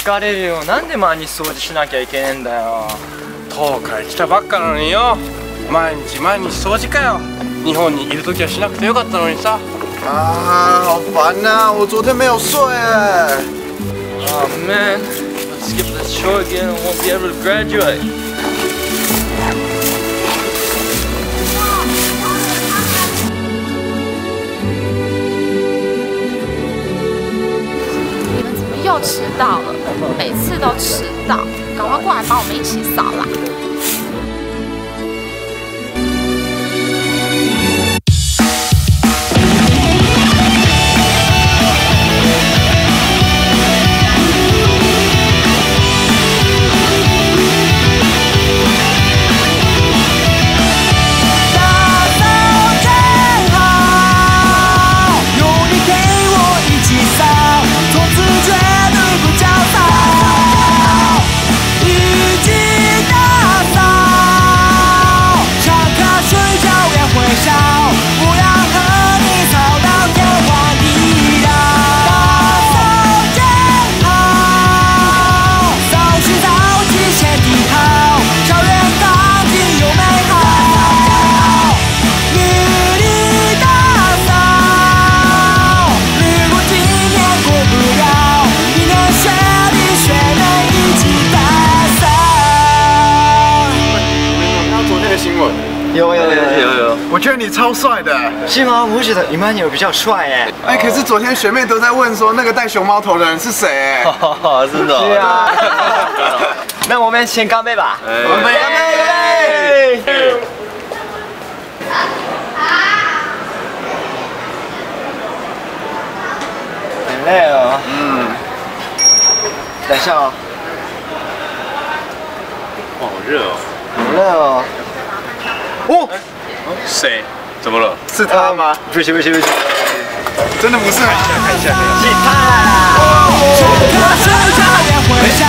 疲れるよ。なんで毎日掃除しなきゃいけねえんだよ。 東海来たばっかなのによ。毎日掃除かよ。日本にいる時はしなくてよかったのにさ。 啊，好烦呐！我昨天没有睡哎。 Oh man, let's skip this show again and won't be able to graduate. 你们怎么又迟到了？每次都迟到，赶快过来帮我们一起扫啦！ 有，我觉得你超帅的。 是吗？我觉得 Emmanuel 比较帅哎。 哎，可是昨天学妹都在问说那个戴熊猫头的人是谁哎。 真的。是啊。那我们先干杯吧。 干杯！ 很累哦。等一下哦。 哇，好热哦。 好热哦。哦， 谁？怎么了？ 是他吗？ 不是， 真的不是吗？ 看一下。 是他啦。